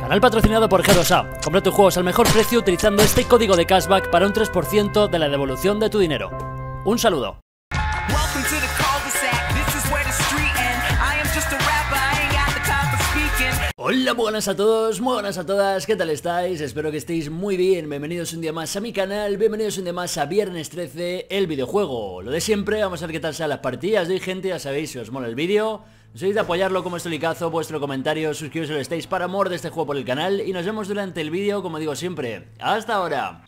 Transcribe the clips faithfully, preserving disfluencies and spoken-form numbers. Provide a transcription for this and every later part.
Canal patrocinado por G dos A. Compra tus juegos al mejor precio utilizando este código de cashback para un tres por ciento de la devolución de tu dinero. Un saludo. Hola, buenas a todos, muy buenas a todas, ¿qué tal estáis? Espero que estéis muy bien, bienvenidos un día más a mi canal, bienvenidos un día más a Viernes trece, el videojuego. Lo de siempre, vamos a ver qué tal sean las partidas de hoy, gente, ya sabéis, si os mola el vídeo, no sois de apoyarlo como este licazo, vuestro comentario, suscribiros si lo estáis para amor de este juego por el canal y nos vemos durante el vídeo, como digo siempre. ¡Hasta ahora!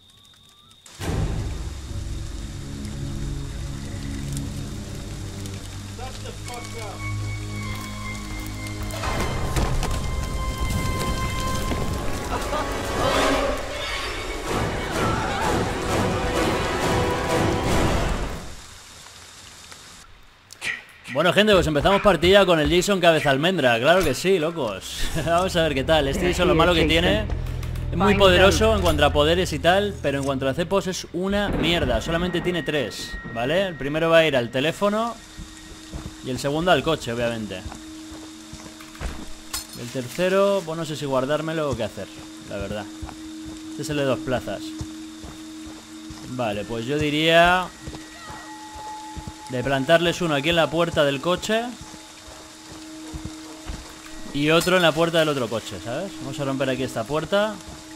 Bueno, gente, pues empezamos partida con el Jason cabeza almendra. Claro que sí, locos. Vamos a ver qué tal. Este Jason, lo malo que tiene, es muy poderoso en cuanto a poderes y tal, pero en cuanto a cepos es una mierda. Solamente tiene tres, ¿vale? El primero va a ir al teléfono y el segundo al coche, obviamente. El tercero, pues no sé si guardármelo o qué hacer, la verdad. Este es el de dos plazas. Vale, pues yo diría de plantarles uno aquí en la puerta del coche y otro en la puerta del otro coche, ¿sabes? Vamos a romper aquí esta puerta.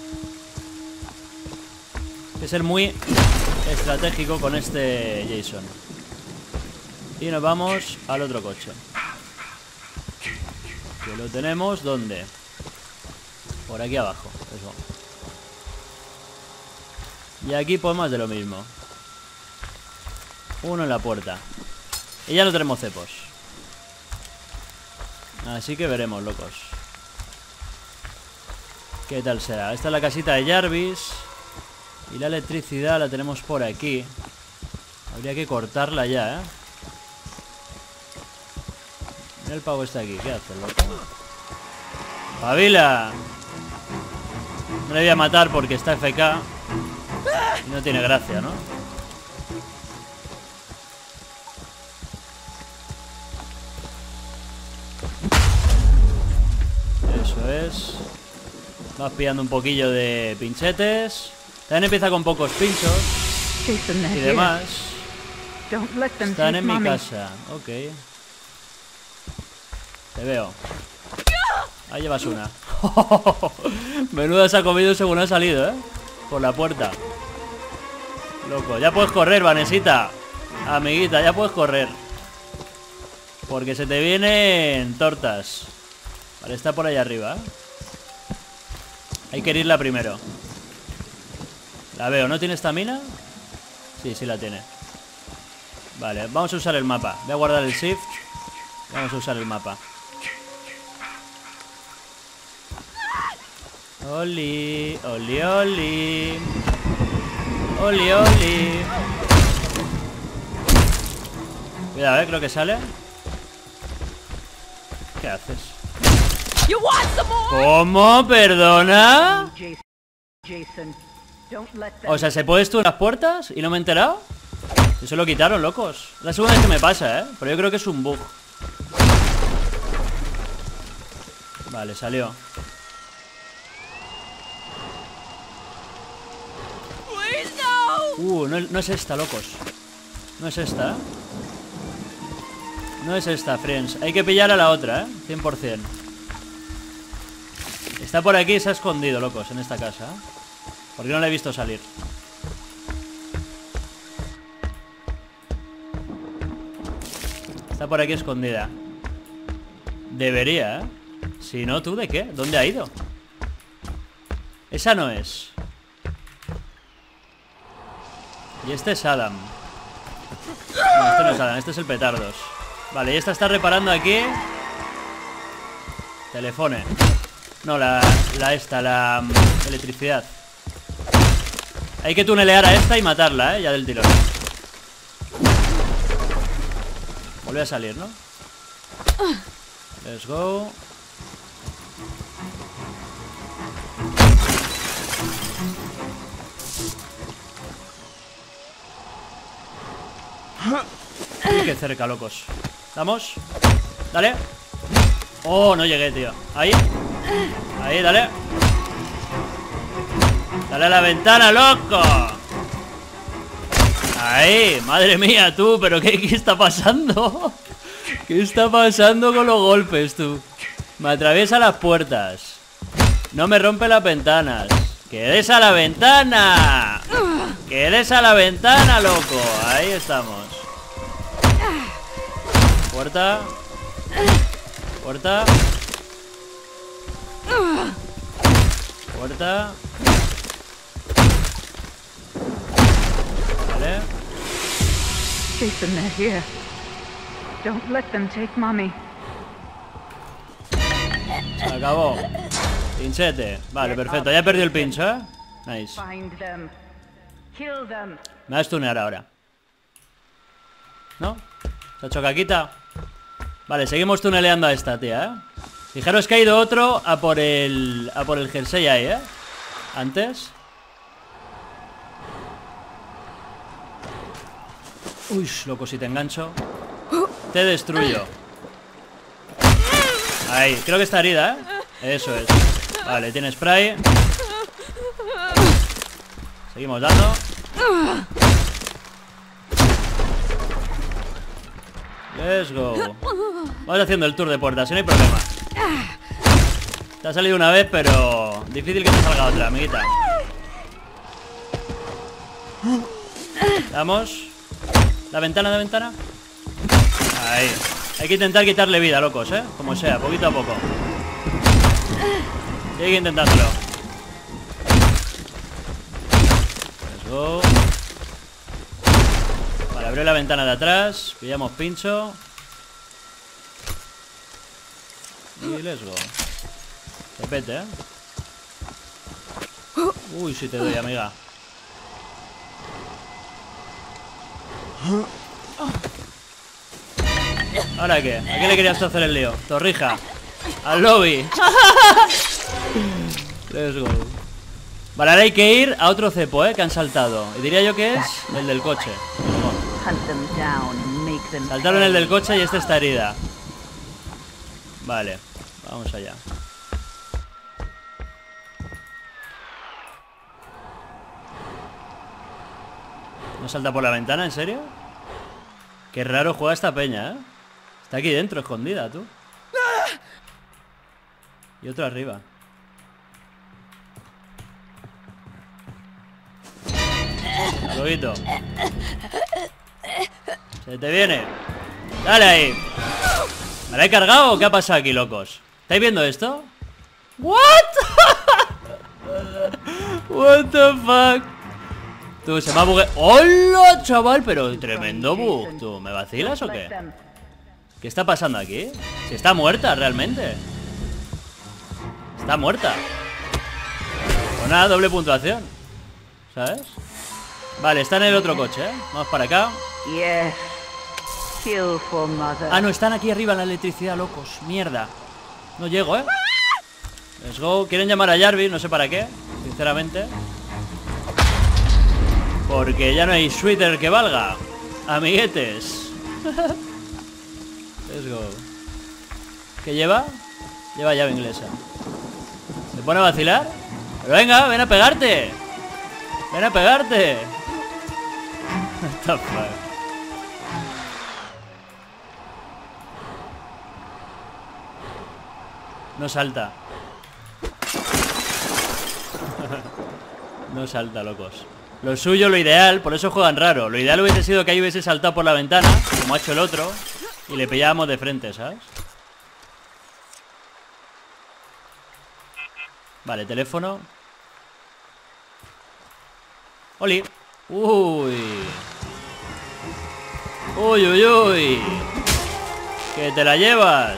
Hay que ser muy estratégico con este Jason. Y nos vamos al otro coche. Que lo tenemos, ¿dónde? Por aquí abajo, eso. Y aquí pues más de lo mismo. Uno en la puerta. Y ya no tenemos cepos. Así que veremos, locos. ¿Qué tal será? Esta es la casita de Jarvis. Y la electricidad la tenemos por aquí. Habría que cortarla ya, ¿eh? Mira el pavo está aquí. ¿Qué hace, loco? ¡Pavila! No le voy a matar porque está F K. Y no tiene gracia, ¿no? Es. Vas pillando un poquillo de pinchetes. También empieza con pocos pinchos y demás. Están en mi casa. Ok. Te veo. Ahí llevas una. Menuda se ha comido según ha salido, ¿eh? Por la puerta. Loco. Ya puedes correr, Vanesita. Amiguita, ya puedes correr. Porque se te vienen tortas. Vale, está por ahí arriba, ¿eh? Hay que herirla primero. La veo, ¿no tiene estamina? Sí, sí la tiene. Vale, vamos a usar el mapa. Voy a guardar el shift. Vamos a usar el mapa. Oli, oli, oli. Oli, oli. Cuidado, eh, creo que sale. ¿Qué haces? ¿Cómo? ¿Perdona? O sea, ¿se puede esto en las puertas y no me he enterado? Eso lo quitaron, locos. La segunda vez que me pasa, ¿eh? Pero yo creo que es un bug. Vale, salió. Uh, no, no es esta, locos. No es esta, ¿eh? No es esta, friends. Hay que pillar a la otra, ¿eh? cien por cien. Está por aquí y se ha escondido, locos, en esta casa, ¿eh? Porque no la he visto salir. Está por aquí escondida. Debería, ¿eh? Si no, ¿tú de qué? ¿Dónde ha ido? Esa no es. Y este es Adam. No, este no es Adam, este es el Petardos. Vale, y esta está reparando aquí. Telefone. No, la, la esta, la um, electricidad. Hay que tunelear a esta y matarla, ¿eh? Ya del tirón. Vuelve a salir, ¿no? Let's go. Y qué cerca, locos. Vamos. Dale. Oh, no llegué, tío. Ahí. Ahí, dale. Dale a la ventana, loco. Ahí, madre mía, tú. Pero ¿qué, qué está pasando? ¿Qué está pasando con los golpes, tú? Me atraviesa las puertas. No me rompe las ventanas. ¡Que des a la ventana! ¡Que des a la ventana, loco! Ahí estamos. Puerta. Puerta. Puerta. Vale. Jason, they're here. Don't let them take mommy. Se acabó. Pinchete. Vale, perfecto. Ya he perdido el pincho, ¿eh? Nice. Find them. Kill them. Me va a stunear ahora. ¿No? ¿Se ha hecho caquita? Vale, seguimos tuneleando a esta tía, ¿eh? Fijaros que ha ido otro a por el... A por el jersey ahí, ¿eh? Antes. Uy, loco, si te engancho te destruyo. Ahí, creo que está herida, ¿eh? Eso es. Vale, tiene spray. Seguimos dando. Let's go. Vamos haciendo el tour de puertas, si no hay problema. Te ha salido una vez, pero difícil que te salga otra, amiguita. Vamos. La ventana, la ventana. Ahí. Hay que intentar quitarle vida, locos, ¿eh? Como sea, poquito a poco. Y hay que intentárselo. Let's go. Vale, abrió la ventana de atrás. Pillamos pincho. Y let's go. Repete, ¿eh? Uy, si te doy, amiga. ¿Ahora qué? ¿A qué le querías tú hacer el lío? Torrija. Al lobby. Let's go. Vale, ahora hay que ir a otro cepo, ¿eh? Que han saltado. Y diría yo que es el del coche. Saltaron el del coche y esta está herida. Vale, vamos allá. ¿No salta por la ventana? ¿En serio? Qué raro juega esta peña, ¿eh? Está aquí dentro, escondida, tú. Y otro arriba. Loguito. Se te viene. Dale ahí. ¿Me la he cargado o qué ha pasado aquí, locos? ¿Estáis viendo esto? ¿What? What the fuck? Tú, se me ha bugueado. ¡Hola, chaval! Pero tremendo bug. ¿Tú, me vacilas o qué? ¿Qué está pasando aquí? Si está muerta, realmente. Está muerta. Pues nada, doble puntuación. ¿Sabes? Vale, está en el otro coche, ¿eh? Vamos para acá. Yes. Kill for mother. Ah, no, están aquí arriba en la electricidad, locos. Mierda. No llego, ¿eh? Let's go. Quieren llamar a Jarvis, no sé para qué, sinceramente. Porque ya no hay sweater que valga, amiguetes. Let's go. ¿Qué lleva? Lleva llave inglesa. ¿Se pone a vacilar? Pero venga, ven a pegarte. Ven a pegarte. What the fuck. No salta. No salta, locos. Lo suyo, lo ideal, por eso juegan raro. Lo ideal hubiese sido que ahí hubiese saltado por la ventana, como ha hecho el otro, y le pillábamos de frente, ¿sabes? Vale, teléfono. Oli. Uy. Uy, uy, uy. Que te la llevas.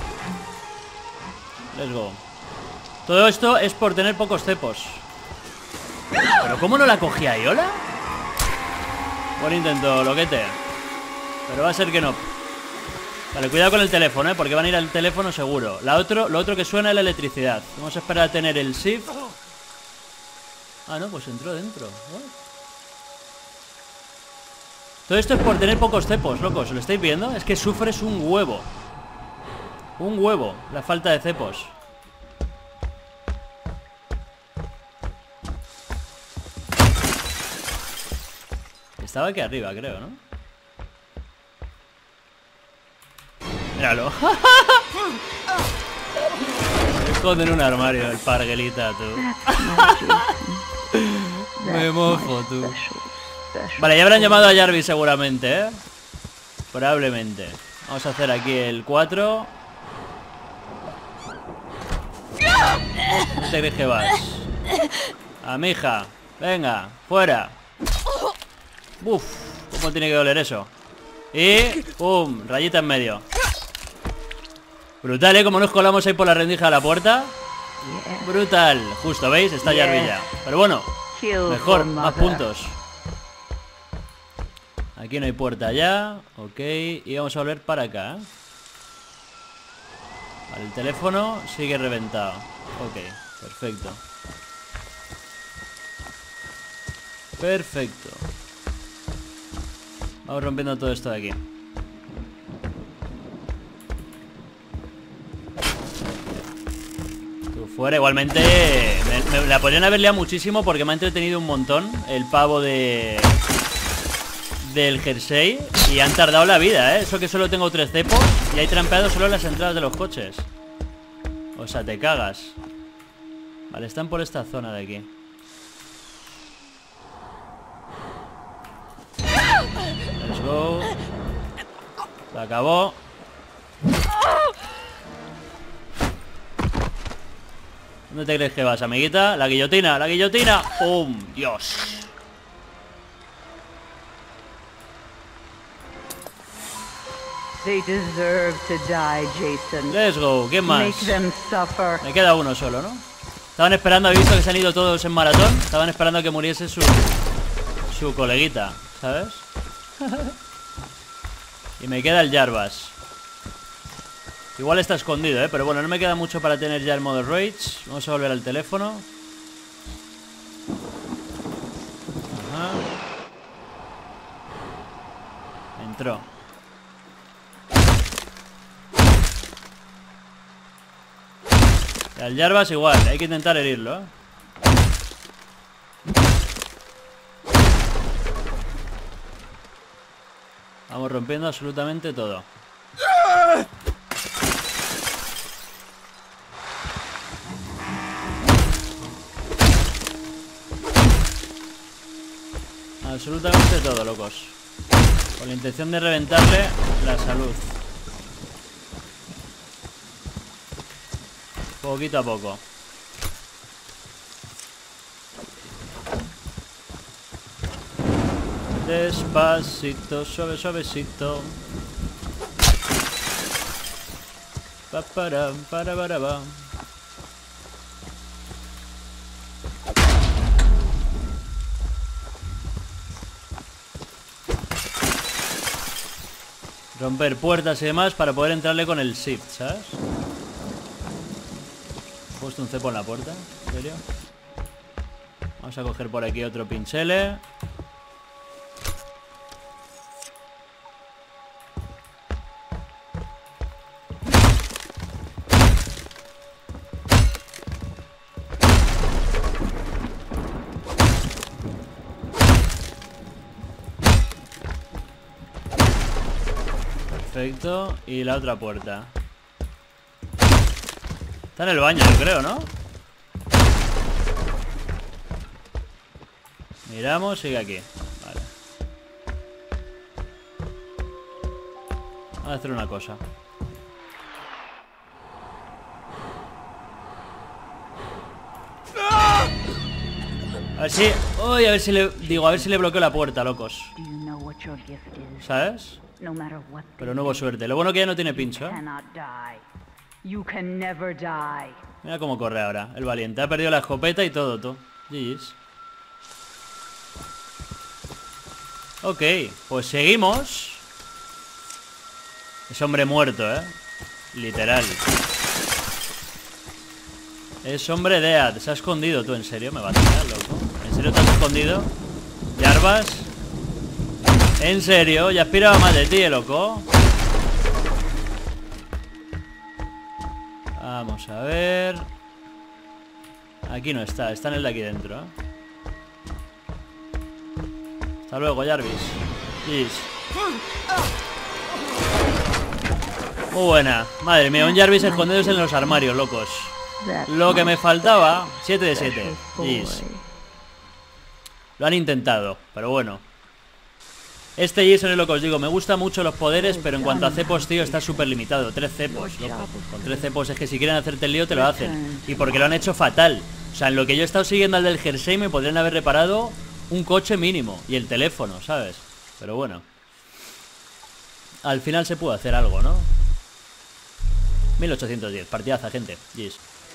Let's go. Todo esto es por tener pocos cepos. ¿Pero cómo no la cogía Iola? Buen intento, loquete. Pero va a ser que no. Vale, cuidado con el teléfono, ¿eh? Porque van a ir al teléfono seguro. La otro, Lo otro que suena es la electricidad. Vamos a esperar a tener el shift. Ah, no, pues entró dentro. ¿Oh? Todo esto es por tener pocos cepos, locos. ¿Lo estáis viendo? Es que sufres un huevo. Un huevo, la falta de cepos. Estaba aquí arriba, creo, ¿no? Míralo. Se esconde en un armario el parguelita, tú. Me mofo, tú. Vale, ya habrán llamado a Jarvis seguramente, ¿eh? Probablemente. Vamos a hacer aquí el cuatro. ¿Dónde te crees que vas? A mi hija. Venga, fuera. Uf, ¿cómo tiene que doler eso? Y... ¡pum! Rayita en medio. Brutal, ¿eh? Como nos colamos ahí por la rendija de la puerta. Brutal. Justo, ¿veis? Está Jarvis ya. Pero bueno, mejor, más puntos. Aquí no hay puerta ya. Ok, y vamos a volver para acá. Vale, el teléfono sigue reventado. Ok, perfecto. Perfecto. Vamos rompiendo todo esto de aquí. Tú fuera, igualmente me, me la podrían haber liado muchísimo porque me ha entretenido un montón el pavo de... del jersey. Y han tardado la vida, ¿eh? Eso que solo tengo tres cepos y hay trampeado solo en las entradas de los coches. O sea, te cagas. Vale, están por esta zona de aquí. Let's go. Se acabó. ¿Dónde te crees que vas, amiguita? La guillotina, la guillotina. ¡Pum! Dios. They deserve to die, Jason. Let's go. ¿Quién más? Make them suffer. Me queda uno solo, ¿no? Estaban esperando, he visto que se han ido todos en maratón. Estaban esperando a que muriese su Su coleguita, ¿sabes? Y me queda el Jarvis. Igual está escondido, ¿eh? Pero bueno, no me queda mucho para tener ya el modo Rage. Vamos a volver al teléfono. Ajá. Entró. Y al Jarvis igual, hay que intentar herirlo, ¿eh? Vamos rompiendo absolutamente todo. Absolutamente todo, locos. Con la intención de reventarle la salud. Poquito a poco. Despacito, suave, suavecito. Pa para para para pa. Romper puertas y demás para poder entrarle con el shift, ¿sabes? He puesto un cepo en la puerta, ¿en serio? Vamos a coger por aquí otro pinchele. Perfecto, y la otra puerta. Está en el baño, yo creo, ¿no? Miramos, sigue aquí. Vale. Vamos a hacer una cosa. A ver si... Uy, a ver si le... Digo, a ver si le bloqueo la puerta, locos. ¿Sabes? Pero no hubo suerte. Lo bueno que ya no tiene pincho, ¿eh? Mira cómo corre ahora, el valiente. Ha perdido la escopeta y todo, tú. G G's. Ok, pues seguimos. Es hombre muerto, ¿eh? Literal. Es hombre dead. Se ha escondido, tú, ¿en serio? Me va a tirar, loco. ¿En serio te has escondido? Jarvis. ¿En serio? Ya aspiraba más de ti, loco. Vamos a ver. Aquí no está, está en el de aquí dentro, ¿eh? Hasta luego, Jarvis. Yes. Muy buena. Madre mía, un Jarvis escondidos en los armarios, locos. Lo que me faltaba. siete de siete. Yes. Lo han intentado, pero bueno. Este Jason es lo que os digo. Me gustan mucho los poderes, pero en cuanto a cepos, tío, está súper limitado. Tres cepos, loco. Con tres cepos es que si quieren hacerte el lío, te lo hacen. Y porque lo han hecho fatal. O sea, en lo que yo he estado siguiendo al del jersey, me podrían haber reparado un coche mínimo. Y el teléfono, ¿sabes? Pero bueno. Al final se pudo hacer algo, ¿no? mil ochocientos diez. Partidaza, gente. Yes.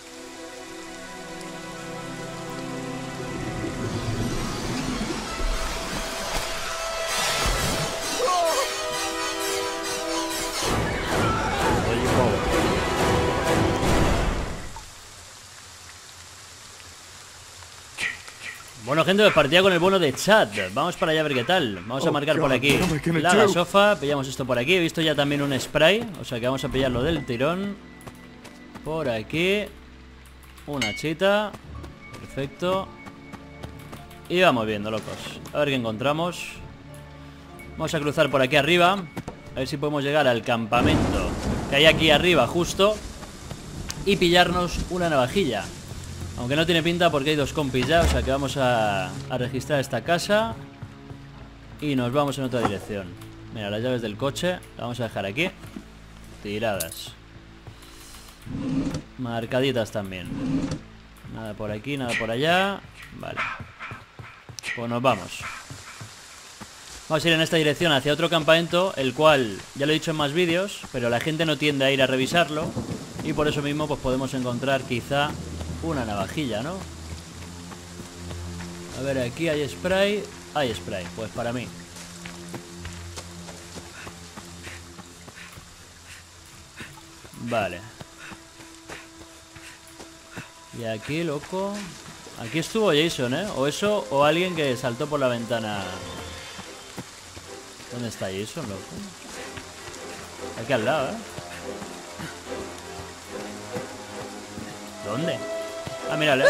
Bueno, gente, pues partida con el bono de chat. Vamos para allá a ver qué tal. Vamos a marcar por aquí la gasofa. Pillamos esto por aquí. He visto ya también un spray. O sea que vamos a pillarlo del tirón. Por aquí. Una chita. Perfecto. Y vamos viendo, locos. A ver qué encontramos. Vamos a cruzar por aquí arriba. A ver si podemos llegar al campamento que hay aquí arriba justo. Y pillarnos una navajilla. Aunque no tiene pinta porque hay dos compis ya. O sea que vamos a, a registrar esta casa. Y nos vamos en otra dirección. Mira, las llaves del coche las vamos a dejar aquí. Tiradas. Marcaditas también. Nada por aquí, nada por allá. Vale. Pues nos vamos. Vamos a ir en esta dirección hacia otro campamento, el cual ya lo he dicho en más vídeos, pero la gente no tiende a ir a revisarlo. Y por eso mismo pues podemos encontrar quizá una navajilla, ¿no? A ver, aquí hay spray. Hay spray, pues para mí. Vale. Y aquí, loco. Aquí estuvo Jason, ¿eh? O eso, o alguien que saltó por la ventana. ¿Dónde está Jason, loco? Aquí al lado, ¿eh? ¿Dónde? Ah, mírale.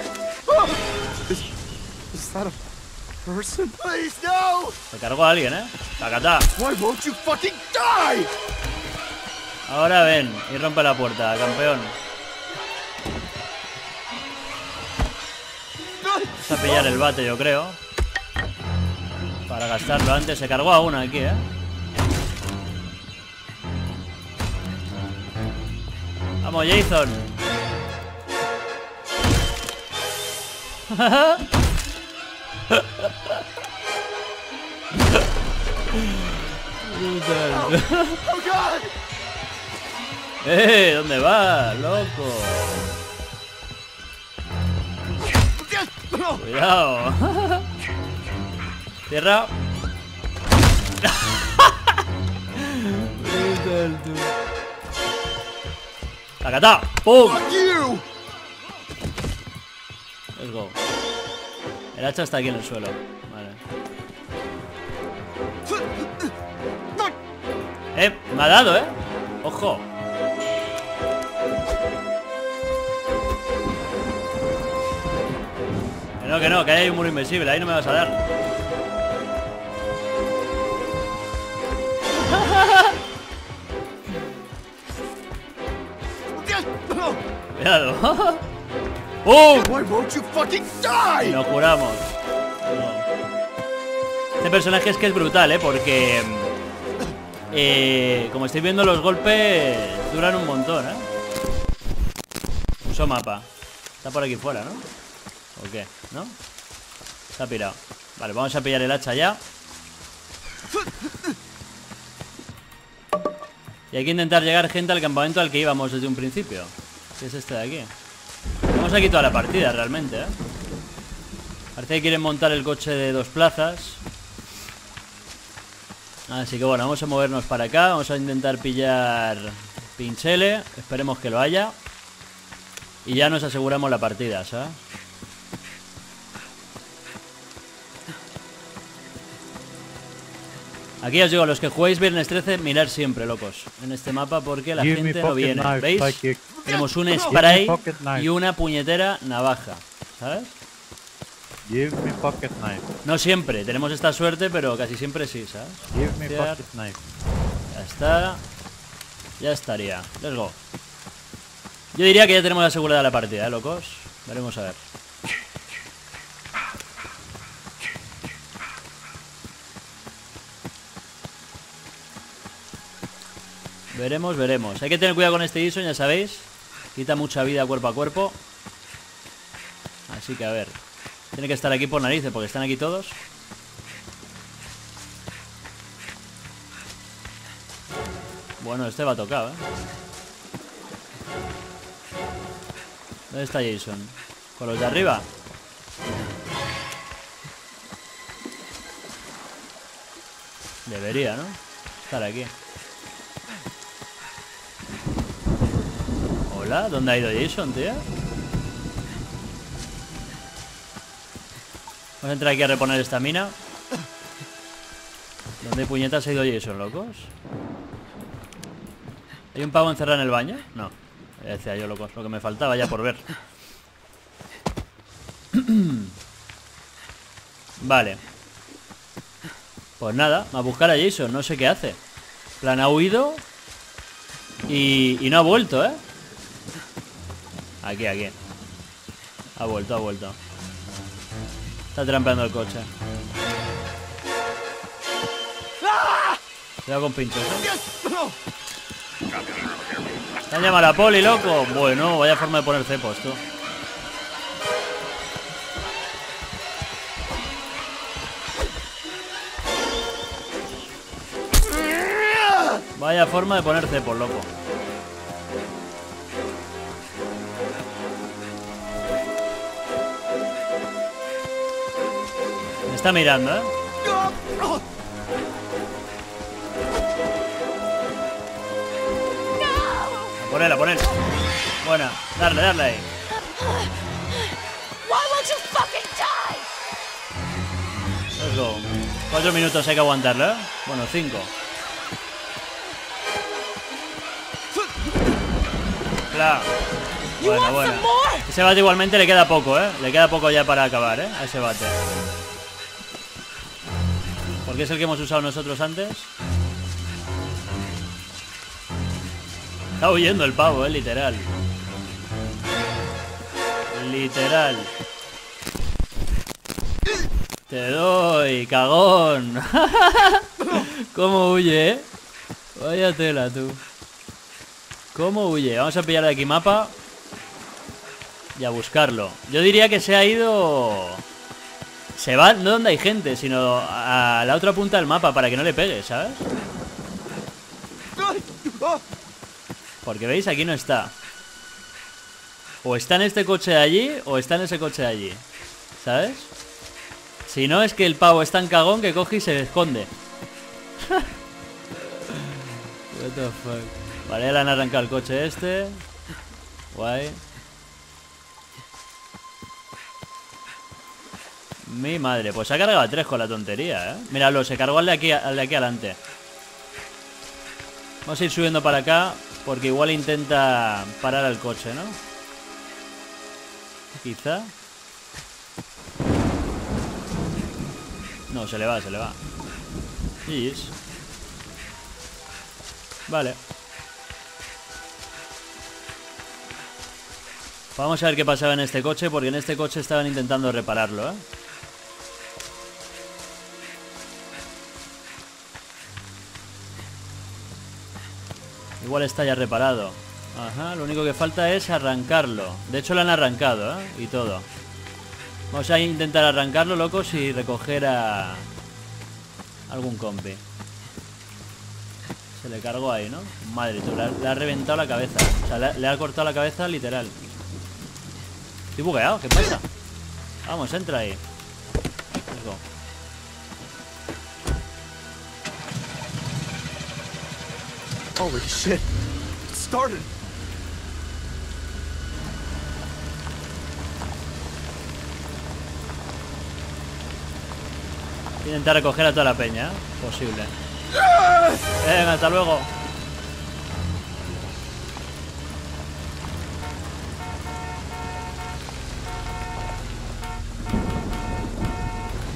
Is that a person? Please, no! Se cargó a alguien, ¿eh? ¡Tacatá! Why won't you fucking die? Ahora ven y rompe la puerta, campeón. Vamos a pillar el bate, yo creo. Para gastarlo antes. Se cargó a uno aquí, ¿eh? Vamos, Jason. Oh, God! ¡Eh! ¿Dónde vas, loco? Cuidado. Tierra. ¡Tacatá! ¡Pum! Let's go. El hacha está aquí en el suelo. Vale. Eh, me ha dado, eh. Ojo. Que no, que no, que hay un muro invisible. Ahí no me vas a dar. Cuidado. ¡Oh! Why won't you fucking die? Lo juramos. No. Este personaje es que es brutal, ¿eh? Porque eh, como estáis viendo, los golpes duran un montón, ¿eh? Uso mapa. Está por aquí fuera, ¿no? ¿O qué? ¿No? Se ha pirado. Vale, vamos a pillar el hacha ya. Y hay que intentar llegar, gente, al campamento al que íbamos desde un principio. Que es este de aquí. Tenemos aquí toda la partida, realmente, ¿eh? Parece que quieren montar el coche de dos plazas. Así que bueno, vamos a movernos para acá. Vamos a intentar pillar Pinchele. Esperemos que lo haya. Y ya nos aseguramos la partida, ¿sabes? Aquí os digo, los que jugáis Viernes trece, mirar siempre, locos, en este mapa, porque la gente no viene. ¿Veis? Tenemos un spray y una puñetera navaja, ¿sabes? Give me pocket knife. No siempre, tenemos esta suerte, pero casi siempre sí, ¿sabes? Give me Cierto. pocket knife. Ya está. Ya estaría. Let's go. Yo diría que ya tenemos asegurada la partida, ¿eh, locos? Veremos a ver. Veremos, veremos. Hay que tener cuidado con este Jason, ya sabéis. Quita mucha vida cuerpo a cuerpo. Así que a ver. Tiene que estar aquí por narices, porque están aquí todos. Bueno, este va tocado, ¿eh? ¿Dónde está Jason? ¿Con los de arriba? Debería, ¿no? Estar aquí. Hola, ¿dónde ha ido Jason, tío? Vamos a entrar aquí a reponer esta mina. ¿Dónde puñetas ha ido Jason, locos? ¿Hay un pavo encerrado en el baño? No. Decía yo, locos, lo que me faltaba ya por ver. Vale. Pues nada, a buscar a Jason, no sé qué hace. En plan, ha huido y, y no ha vuelto, ¿eh? Aquí, aquí. Ha vuelto, ha vuelto. Está trampeando el coche. Cuidado con pinchos, ¿eh? ¿Te han llamado a la poli, loco? Bueno, vaya forma de poner cepos, tú. Vaya forma de poner cepos, loco. Me está mirando, ¿eh? A por él, a por él. Buena, darle, darle ahí. Let's go. Cuatro minutos hay que aguantarlo, ¿eh? Bueno, cinco. Claro. Bueno, bueno. Ese bate igualmente le queda poco, ¿eh? Le queda poco ya para acabar, ¿eh? A ese bate. Porque es el que hemos usado nosotros antes. Está huyendo el pavo, ¿eh? Literal. Literal. Te doy, cagón. ¿Cómo huye, eh? Vaya tela, tú. ¿Cómo huye? Vamos a pillar de aquí mapa y a buscarlo. Yo diría que se ha ido... Se va no donde hay gente, sino a la otra punta del mapa para que no le pegue, ¿sabes? Porque veis, aquí no está. O está en este coche de allí o está en ese coche de allí, ¿sabes? Si no, es que el pavo es tan cagón que coge y se esconde. What the fuck. Vale, ya le han arrancado el coche este. Guay. Mi madre, pues se ha cargado a tres con la tontería, ¿eh? Míralo, se cargó al de aquí, al de aquí adelante. Vamos a ir subiendo para acá, porque igual intenta parar al coche, ¿no? Quizá. No, se le va, se le va. Yes. Vale. Vamos a ver qué pasaba en este coche, porque en este coche estaban intentando repararlo, ¿eh? Igual está ya reparado. Ajá, lo único que falta es arrancarlo. De hecho lo han arrancado, ¿eh? Y todo. Vamos a intentar arrancarlo, locos, y recoger a... algún compi. Se le cargó ahí, ¿no? Madre, tú, le ha, le ha reventado la cabeza. O sea, le, le ha cortado la cabeza literal. Estoy bugueado, ¿qué pasa? Vamos, entra ahí. Let's go. Holy shit. It started. Intentar recoger a toda la peña, ¿eh? Posible. Venga, hasta luego.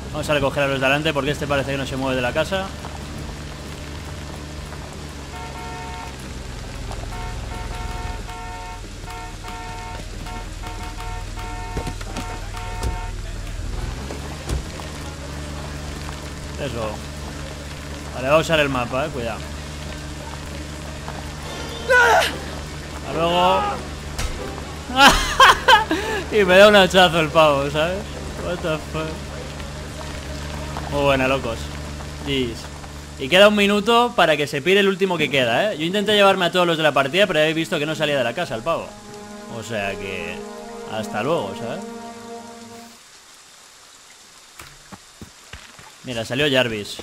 Vamos a recoger a los de delante porque este parece que no se mueve de la casa. Eso. Vale, va a usar el mapa, eh, cuidado. Hasta luego. Y me da un hachazo el pavo, ¿sabes? What the fuck. Muy buena, locos. Jeez. Y queda un minuto para que se pire el último que queda, ¿eh? Yo intenté llevarme a todos los de la partida, pero habéis visto que no salía de la casa el pavo. O sea que... hasta luego, ¿sabes? Mira, salió Jarvis.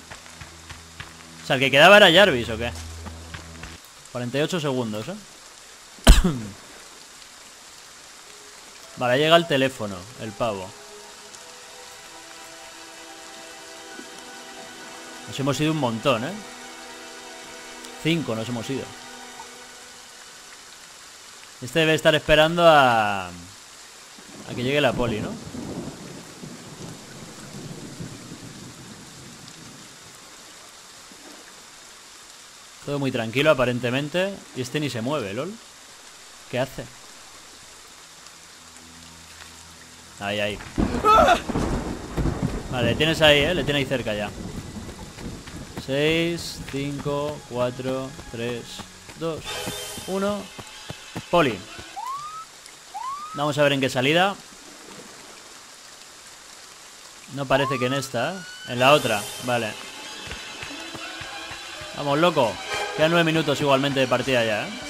O sea, el que quedaba era Jarvis, ¿o qué? cuarenta y ocho segundos, ¿eh? Vale, llega el teléfono, el pavo. Nos hemos ido un montón, ¿eh? Cinco nos hemos ido. Este debe estar esperando a... a que llegue la poli, ¿no? Todo muy tranquilo aparentemente. Y este ni se mueve, lol. ¿Qué hace? Ahí, ahí. Vale, le tienes ahí, ¿eh? Le tienes ahí cerca ya. seis, cinco, cuatro, tres, dos, uno. Poli. Vamos a ver en qué salida. No parece que en esta, ¿eh? En la otra, vale. Vamos, loco. Quedan nueve minutos igualmente de partida ya, ¿eh?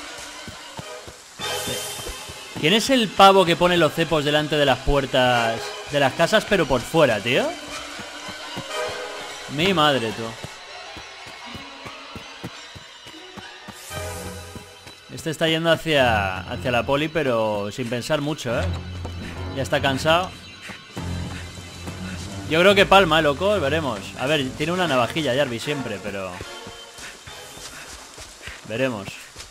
Sí. ¿Quién es el pavo que pone los cepos delante de las puertas de las casas, pero por fuera, tío? Mi madre, tú. Este está yendo hacia, hacia la poli, pero sin pensar mucho, ¿eh? Ya está cansado. Yo creo que palma, ¿eh, loco? Veremos. A ver, tiene una navajilla Jarvis siempre, pero... veremos.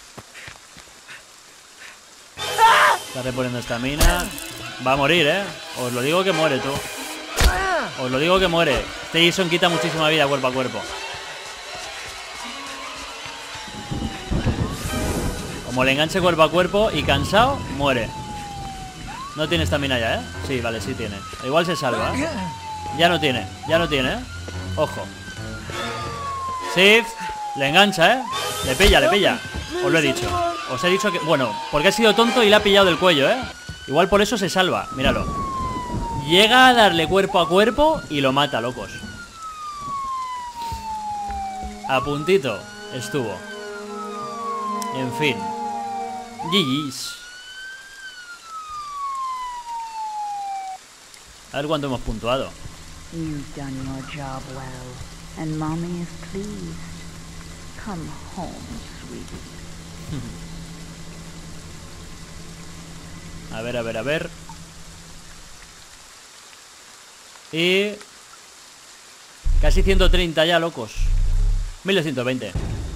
Está reponiendo esta mina. Va a morir, ¿eh? Os lo digo que muere, tú. Os lo digo que muere. Este Jason quita muchísima vida cuerpo a cuerpo. Como le enganche cuerpo a cuerpo y cansado, muere. No tiene estamina ya, ¿eh? Sí, vale, sí tiene. Igual se salva, ¿eh? Ya no tiene, ya no tiene, ¿eh? Ojo. Shift. Le engancha, ¿eh? Le pilla, le pilla. Os lo he dicho. Os he dicho que... bueno, porque ha sido tonto y le ha pillado del cuello, ¿eh? Igual por eso se salva, míralo. Llega a darle cuerpo a cuerpo y lo mata, locos. A puntito estuvo. En fin. G G's. A ver cuánto hemos puntuado. You've done your job well, and Mommy is pleased. Come home, sweetie. A ver, a ver, a ver. Y... casi ciento treinta ya, locos. mil doscientos veinte.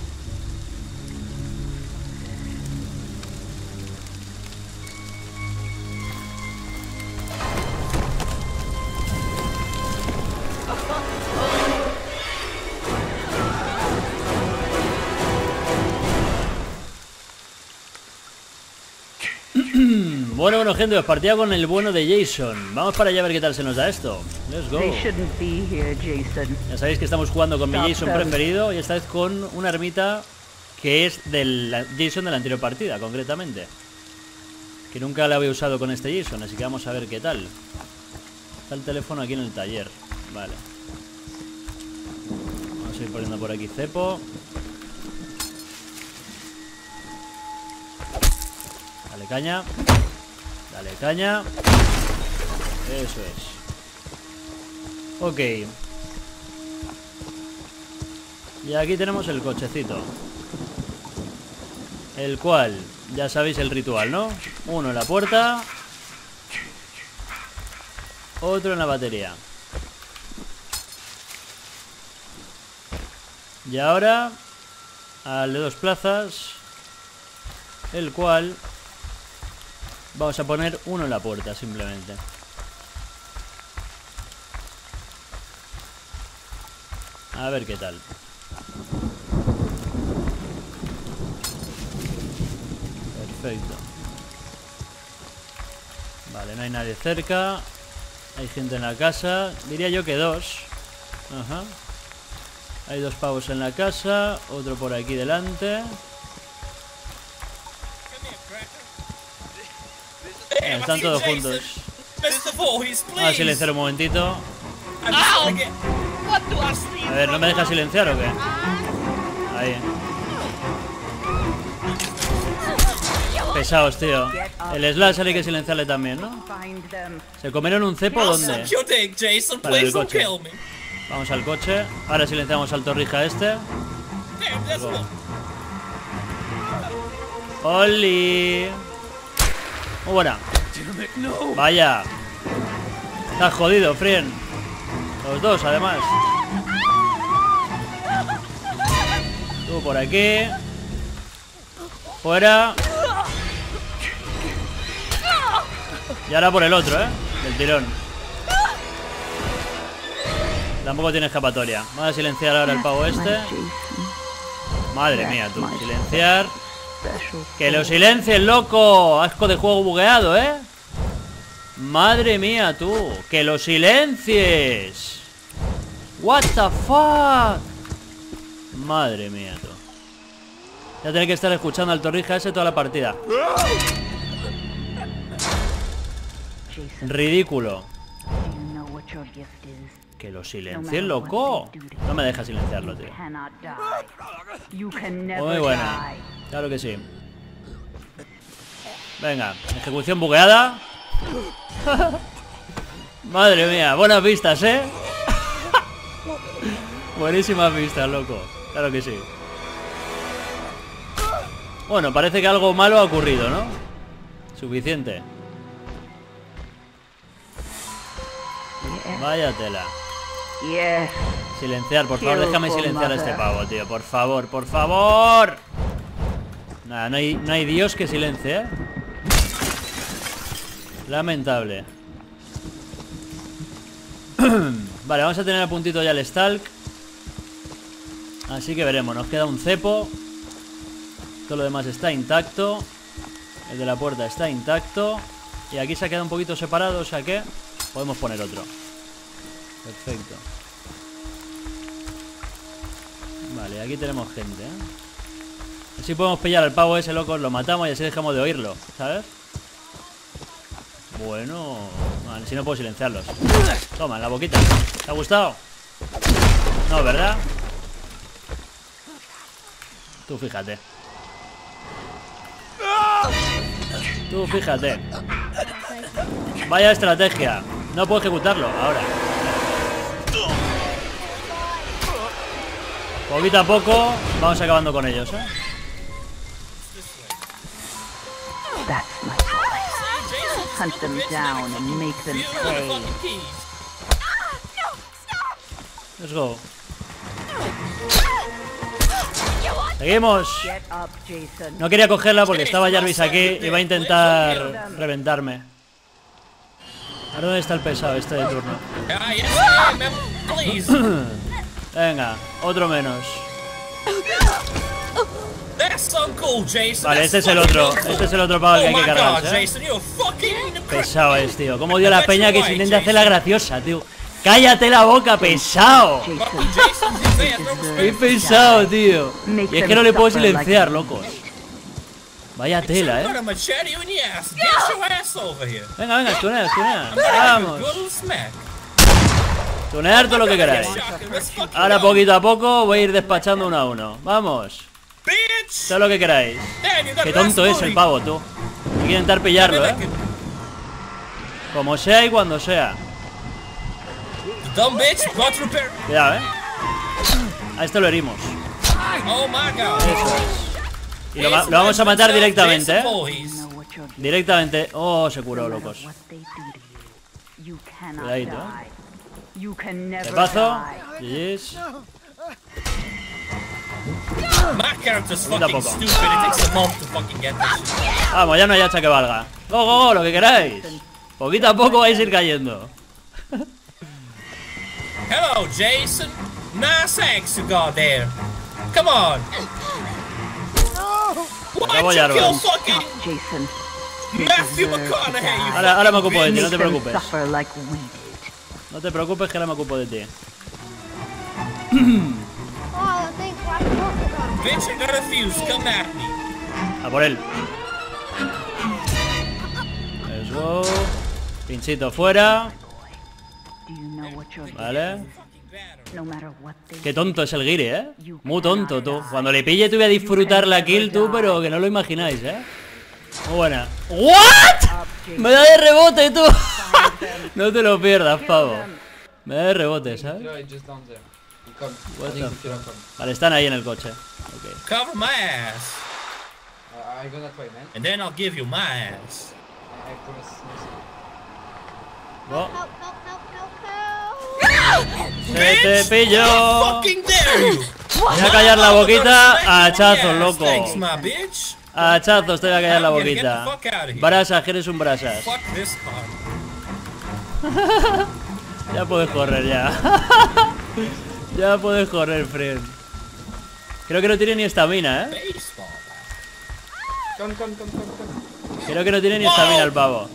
Bueno, bueno, gente, os partía con el bueno de Jason. Vamos para allá a ver qué tal se nos da esto. Let's go. They shouldn't be here, Jason. Ya sabéis que estamos jugando con mi Jason preferido. Y esta vez con una ermita que es del Jason de la anterior partida, concretamente. Que nunca la había usado con este Jason, así que vamos a ver qué tal. Está el teléfono aquí en el taller. Vale. Vamos a ir poniendo por aquí cepo. Dale caña. Dale caña. Eso es. Ok. Y aquí tenemos el cochecito. El cual, ya sabéis el ritual, ¿no? Uno en la puerta. Otro en la batería. Y ahora al de dos plazas, el cual vamos a poner uno en la puerta, simplemente. A ver qué tal. Perfecto. Vale, no hay nadie cerca. Hay gente en la casa. Diría yo que dos. Ajá. Hay dos pavos en la casa. Otro por aquí delante. Eh, están todos juntos. Vamos a silenciar un momentito. A ver, ¿no me deja silenciar o qué? Ahí. Pesados, tío. El Slash hay que silenciarle también, ¿no? ¿Se comieron un cepo dónde? Vale, el coche. Vamos al coche. Ahora silenciamos al torrija este. ¡Oli! Muy buena. Vaya. Estás jodido, Frien. Los dos, además. Tú por aquí. Fuera. Y ahora por el otro, ¿eh? Del tirón. Tampoco tiene escapatoria. Vamos a silenciar ahora el pavo este. Madre mía, tú. Silenciar. ¡Que lo silencies, loco! Asco de juego bugueado, ¿eh? Madre mía, tú. ¡Que lo silencies! What the fuck. Madre mía, tú. Ya tener que estar escuchando al torrija ese toda la partida. Ridículo. Que lo silencies, loco. No me deja silenciarlo, tío. Muy buena. Claro que sí. Venga, ejecución bugueada. Madre mía, buenas vistas, ¿eh? Buenísimas vistas, loco. Claro que sí. Bueno, parece que algo malo ha ocurrido, ¿no? Suficiente. Vaya tela. Silenciar, por favor, déjame silenciar a este pavo, tío. Por favor, por favor. Nada, no hay, no hay Dios que silencie, ¿eh? Lamentable. Vale, vamos a tener a puntito ya el Stalk. Así que veremos, nos queda un cepo. Todo lo demás está intacto. El de la puerta está intacto. Y aquí se ha quedado un poquito separado, o sea que podemos poner otro. Perfecto. Vale, aquí tenemos gente, ¿eh? Así podemos pillar al pavo ese, loco, lo matamos y así dejamos de oírlo, ¿sabes? Bueno... Vale, si no puedo silenciarlos. Toma, en la boquita. ¿Te ha gustado? No, ¿verdad? Tú fíjate. Tú fíjate. Vaya estrategia. No puedo ejecutarlo ahora. Poquito a poco vamos acabando con ellos, ¿eh? Hunt them down and make them pay. Let's go. Seguimos. No quería cogerla porque estaba Jarvis aquí y va a intentar reventarme. ¿A dónde está el pesado este de turno? Venga, otro menos. Vale, este es el otro. Este es el otro pavo que hay que cargarse, ¿eh? Pesado es, tío. Cómo dio la peña que se intenta hacer la graciosa, tío. ¡Cállate la boca, pesado! ¡Qué pesado, tío! Y es que no le puedo silenciar, locos. Vaya tela, ¿eh? Venga, venga, tunea, tunea. Vamos. Tunear todo lo que queráis. Ahora, poquito a poco, voy a ir despachando uno a uno. Vamos. Todo lo que queráis. Qué tonto es el pavo, tú. Hay que intentar pillarlo, ¿eh? Como sea y cuando sea. Cuidado, ¿eh? A este lo herimos. Eso es. Y lo, lo vamos a matar directamente, ¿eh? Directamente. Oh, se curó, locos. Cuidadito, ¿eh? ¿Qué paso? G G's. Poco. Vamos, ya no hay hacha que valga. Go, go, go, lo que queráis. Poquito a poco vais a ir cayendo. Hello, Jason. Nice axe you got there. Come on. Why'd Acabo you ya, kill Robin. fucking Jason. Matthew McConaughey? Ahora, ahora me ocupo de ti, no Make te them preocupes. suffer like we did. No te preocupes que ahora me ocupo de ti. Oh, thanks for the Bitch, I got a fuse. Come at me. A por él. Let's go. Pinchito fuera. Do you know what you're Vale. no matter what they Qué tonto es el Guiri, eh. Muy tonto, tú. Cuando le pille te voy a disfrutar la kill, tú, pero que no lo imagináis, eh. Muy buena. ¿What? Me da de rebote, tú. No te lo pierdas, pavo. Me da de rebote, ¿sabes? What the f- Vale, están ahí en el coche. Okay. Cover my ass. And then I'll give you my ass. Oh, help, help, help, help, help. se te pillo. How fucking dare you? Voy a callar la boquita a hachazos, loco. Thanks, my bitch. A hachazos te voy a callar la I'm gonna get boquita. the fuck out of here. Brasas, que eres un brasas. Fuck this car. Ya puedes correr, ya. Ya puedes correr, friend. Creo que no tiene ni estamina, ¿eh? Baseball bat. Creo que no tiene ni estamina el pavo.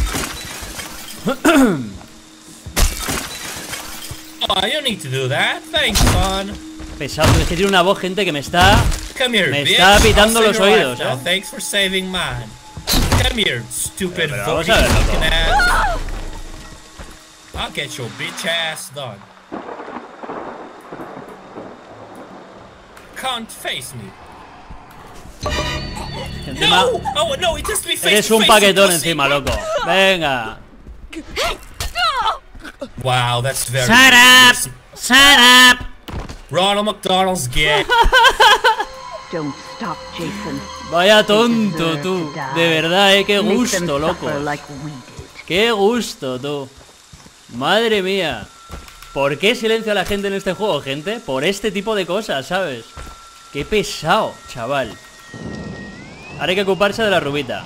Oh, you need to do that. Thanks, son. Pesado, es que tiene una voz, gente, que me está... Come here, Me bitch. está pitando I'll los save your oídos, life now. eh. Thanks for saving mine. Come here, stupid Pero vamos fucking a ver, loco. fucking ass. I'll get your bitch ass done. Can't face me. Encima, No! Oh no, it has to be face eres to un face, paquetón pussy. encima, loco. Venga. Wow, that's very Shut up. Shut up. Ronald McDonald's gay. don't stop, Jason. Vaya tonto, tú. De verdad, eh. Qué Make them gusto, loco. suffer like we did. Qué gusto, tú. Madre mía. ¿Por qué silencio a la gente en este juego, gente? Por este tipo de cosas, ¿sabes? Qué pesado, chaval. Ahora hay que ocuparse de la rubita.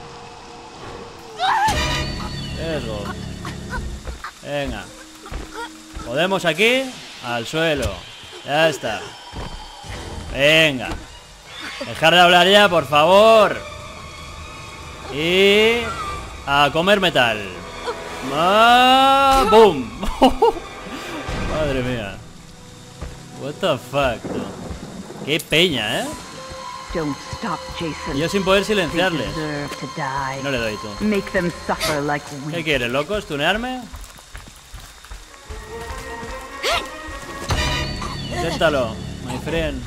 Eso. Venga. Podemos aquí. Al suelo. Ya está. Venga. Dejar de hablar ya, por favor. Y... a comer metal. Ah, ¡boom! Madre mía. What the fuck, tú. Qué peña, ¿eh? Don't stop, Jason. Y yo sin poder They silenciarles. deserve to die. No le doy, tú. Make them suffer like we ¿Qué did. quieres, loco? ¿Stunearme? Inténtalo, my friend.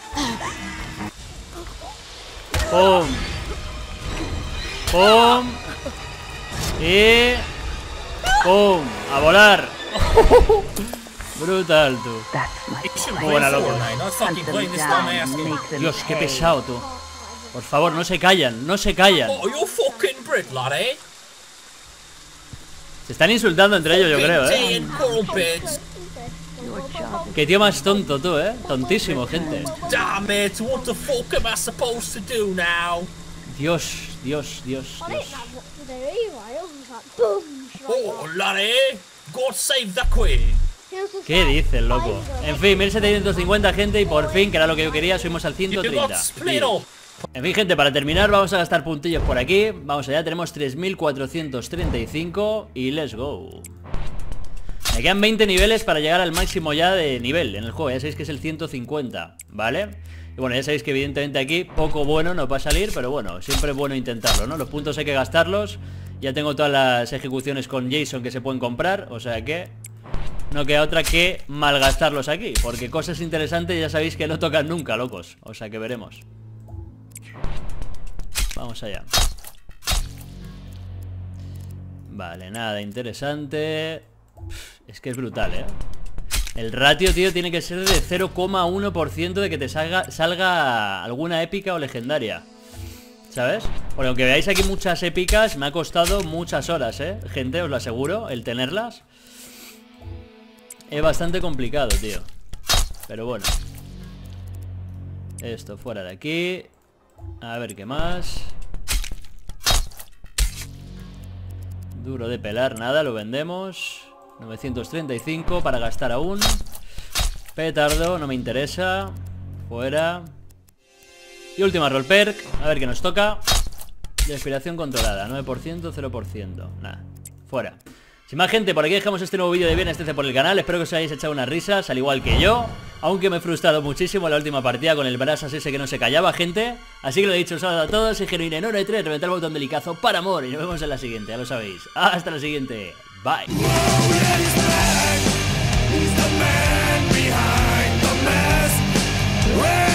¡Pum! ¡Pum! Y... ¡pum! ¡A volar! Brutal, tú. That's my You should boy. play Buena, loco. Fortnite, not Hunt fucking them playing this down, dumbass game. make them Dios, qué pay. pesado, tú. Por favor, no se callan, no se callan. Oh, you fucking Brit, lad, eh? Se están insultando entre ellos, yo creo, Day ¿eh? in Crumpets. Qué tío más tonto, tú, ¿eh? Tontísimo, gente. Damn it, what the fuck am I supposed to do now? Dios, Dios, Dios, I Dios. think that's what to do anyway. I was like, boom, straight Oh, up. lad, eh? God save the queen. He was just ¿Qué like, dices, loco? "Tiger." En fin, mil setecientos cincuenta, gente, y por fin, que era lo que yo quería, subimos al ciento You got treinta. split up. En fin, gente, para terminar vamos a gastar puntillos por aquí. Vamos allá, tenemos tres mil cuatrocientos treinta y cinco y let's go. Me quedan veinte niveles para llegar al máximo ya de nivel en el juego. Ya sabéis que es el ciento cincuenta, ¿vale? Y bueno, ya sabéis que evidentemente aquí poco bueno nos va a salir, pero bueno, siempre es bueno intentarlo, ¿no? Los puntos hay que gastarlos. Ya tengo todas las ejecuciones con Jason que se pueden comprar, o sea que no queda otra que malgastarlos aquí, porque cosas interesantes ya sabéis que no tocan nunca, locos. O sea que veremos. Vamos allá. Vale, nada interesante. Es que es brutal, ¿eh? El ratio, tío, tiene que ser de cero coma uno por ciento de que te salga, salga alguna épica o legendaria, ¿sabes? Porque aunque veáis aquí muchas épicas, me ha costado muchas horas, ¿eh? Gente, os lo aseguro, el tenerlas es bastante complicado, tío. Pero bueno. Esto fuera de aquí. A ver qué más. Duro de pelar, nada, lo vendemos. novecientos treinta y cinco para gastar aún. Petardo, no me interesa. Fuera. Y última roll perk. A ver qué nos toca. Respiración controlada, nueve por ciento, cero por ciento. Nada, fuera. Sin más, gente, por aquí dejamos este nuevo vídeo de Viernes trece por el canal. Espero que os hayáis echado unas risas, al igual que yo. Aunque me he frustrado muchísimo en la última partida con el Brasas ese que no se callaba, gente. Así que lo he dicho, un saludo a todos. Y Genuine en uno y tres, reventar el botón de licazo para amor. Y nos vemos en la siguiente, ya lo sabéis. Hasta la siguiente. Bye. He's the man behind the mask.